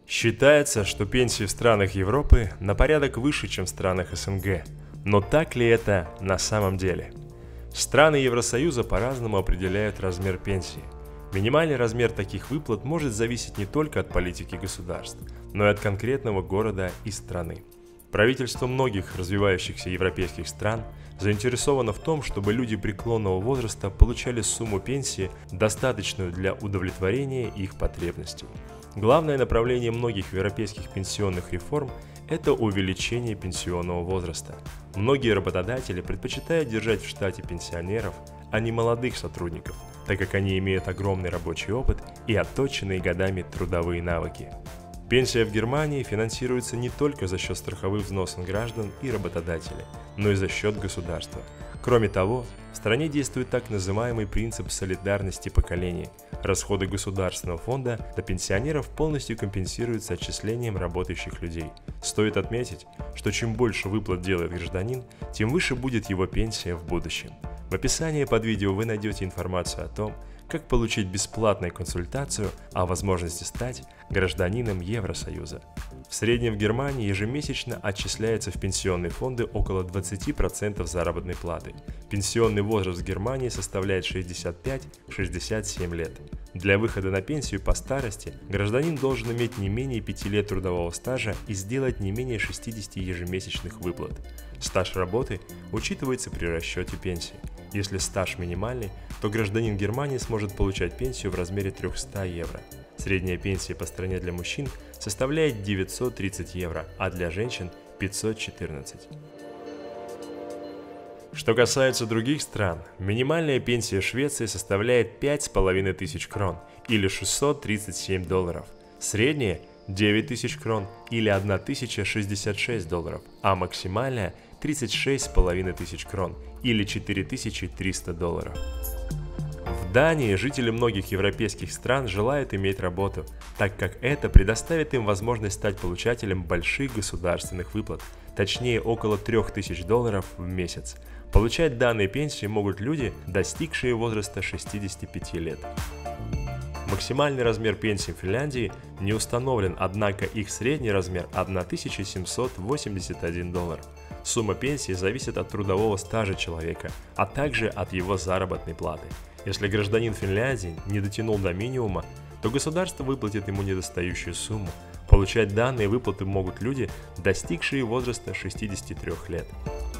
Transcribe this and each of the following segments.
Считается, что пенсии в странах Европы на порядок выше, чем в странах СНГ. Но так ли это на самом деле? Страны Евросоюза по-разному определяют размер пенсии. Минимальный размер таких выплат может зависеть не только от политики государств, но и от конкретного города и страны. Правительство многих развивающихся европейских стран заинтересовано в том, чтобы люди преклонного возраста получали сумму пенсии, достаточную для удовлетворения их потребностей. Главное направление многих европейских пенсионных реформ – это увеличение пенсионного возраста. Многие работодатели предпочитают держать в штате пенсионеров, а не молодых сотрудников, так как они имеют огромный рабочий опыт и отточенные годами трудовые навыки. Пенсия в Германии финансируется не только за счет страховых взносов граждан и работодателей, но и за счет государства. Кроме того, в стране действует так называемый принцип солидарности поколений. Расходы государственного фонда для пенсионеров полностью компенсируются отчислением работающих людей. Стоит отметить, что чем больше выплат делает гражданин, тем выше будет его пенсия в будущем. В описании под видео вы найдете информацию о том, как получить бесплатную консультацию о возможности стать гражданином Евросоюза. В среднем в Германии ежемесячно отчисляется в пенсионные фонды около 20% заработной платы. Пенсионный возраст в Германии составляет 65-67 лет. Для выхода на пенсию по старости гражданин должен иметь не менее 5 лет трудового стажа и сделать не менее 60 ежемесячных выплат. Стаж работы учитывается при расчете пенсии. Если стаж минимальный, то гражданин Германии сможет получать пенсию в размере 300 евро. Средняя пенсия по стране для мужчин составляет 930 евро, а для женщин 514. Что касается других стран, минимальная пенсия в Швеции составляет 5500 крон или 637 долларов, средняя – 9000 крон или 1066 долларов, а максимальная – 36,5 крон или 4300 долларов. В Дании жители многих европейских стран желают иметь работу, так как это предоставит им возможность стать получателем больших государственных выплат, точнее около 3000 долларов в месяц. Получать данные пенсии могут люди, достигшие возраста 65 лет. Максимальный размер пенсии в Финляндии не установлен, однако их средний размер 1781 доллар. Сумма пенсии зависит от трудового стажа человека, а также от его заработной платы. Если гражданин Финляндии не дотянул до минимума, то государство выплатит ему недостающую сумму. Получать данные выплаты могут люди, достигшие возраста 63 лет.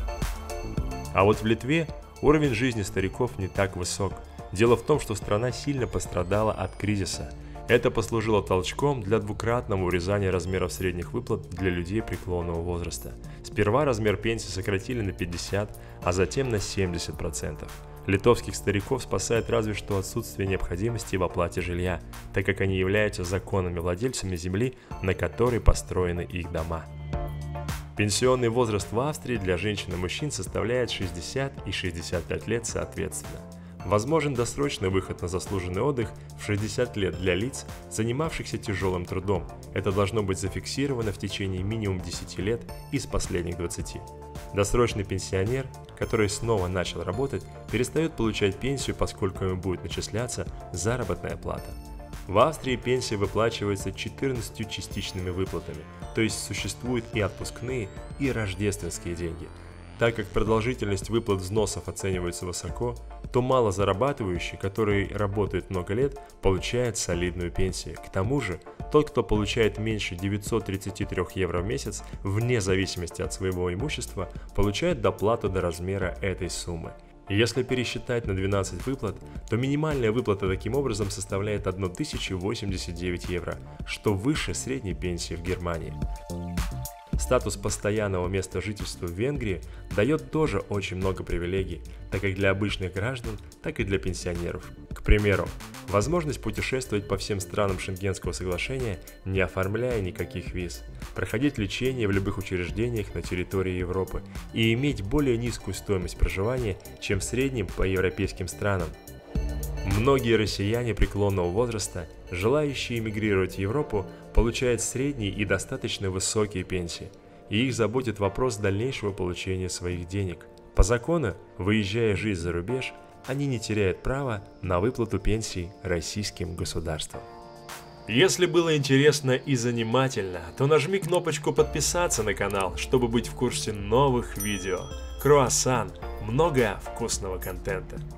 А вот в Литве уровень жизни стариков не так высок. Дело в том, что страна сильно пострадала от кризиса. Это послужило толчком для двукратного урезания размеров средних выплат для людей преклонного возраста. Сперва размер пенсии сократили на 50%, а затем на 70%. Литовских стариков спасает разве что отсутствие необходимости в оплате жилья, так как они являются законными владельцами земли, на которой построены их дома. Пенсионный возраст в Австрии для женщин и мужчин составляет 60 и 65 лет соответственно. Возможен досрочный выход на заслуженный отдых в 60 лет для лиц, занимавшихся тяжелым трудом. Это должно быть зафиксировано в течение минимум 10 лет из последних 20. Досрочный пенсионер, который снова начал работать, перестает получать пенсию, поскольку ему будет начисляться заработная плата. В Австрии пенсия выплачивается 14 частичными выплатами, то есть существуют и отпускные, и рождественские деньги. Так как продолжительность выплат взносов оценивается высоко, то малозарабатывающий, который работает много лет, получает солидную пенсию. К тому же, тот, кто получает меньше 933 евро в месяц, вне зависимости от своего имущества, получает доплату до размера этой суммы. Если пересчитать на 12 выплат, то минимальная выплата таким образом составляет 1089 евро, что выше средней пенсии в Германии. Статус постоянного места жительства в Венгрии дает тоже очень много привилегий, так как для обычных граждан, так и для пенсионеров. К примеру, возможность путешествовать по всем странам Шенгенского соглашения, не оформляя никаких виз, проходить лечение в любых учреждениях на территории Европы и иметь более низкую стоимость проживания, чем в среднем по европейским странам. Многие россияне преклонного возраста, желающие эмигрировать в Европу, получают средние и достаточно высокие пенсии, и их заботит вопрос дальнейшего получения своих денег. По закону, выезжая жить за рубеж, они не теряют права на выплату пенсий российским государством. Если было интересно и занимательно, то нажми кнопочку подписаться на канал, чтобы быть в курсе новых видео. Круассан. Много вкусного контента.